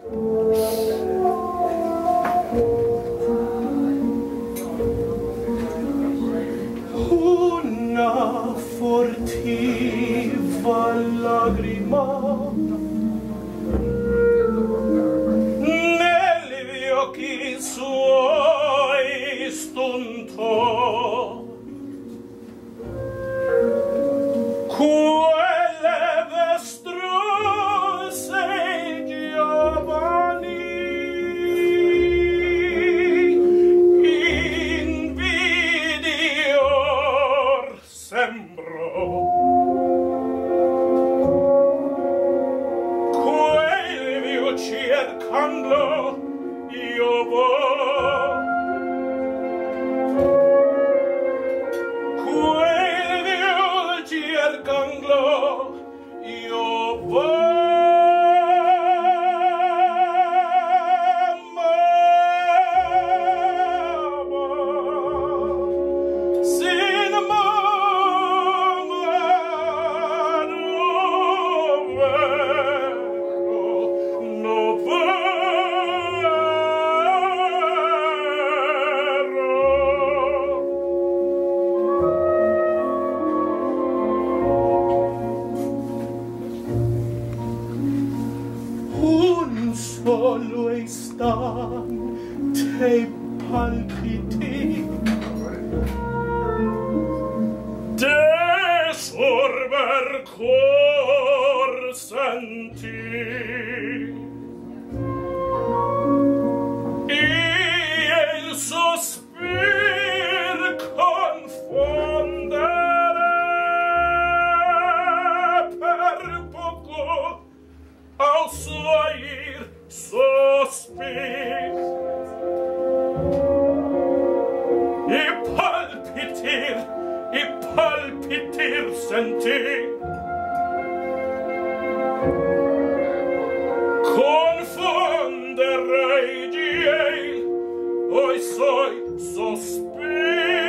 Una furtiva lagrima negli occhi suoi spuntò. Quelle vestrose giovani invidior sembrò. Quelli cercando io vo. Cercando io solo istante palpiti de sorber cor senti il sospir confondere per poco al suair sospir e palpitir senti confonderei diei oi soi sospir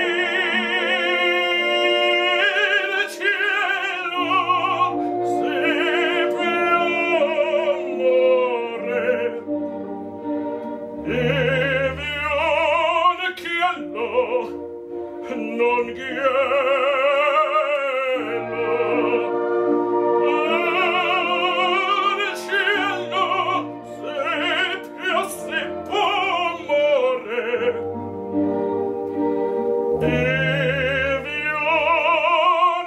non ghiello al cielo se piasse pomore devion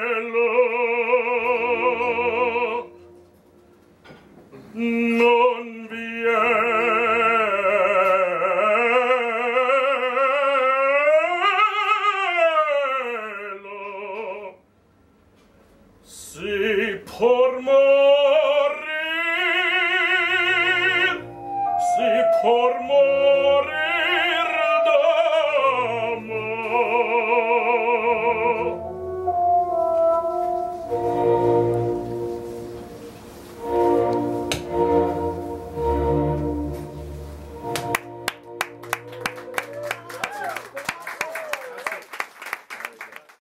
chielo non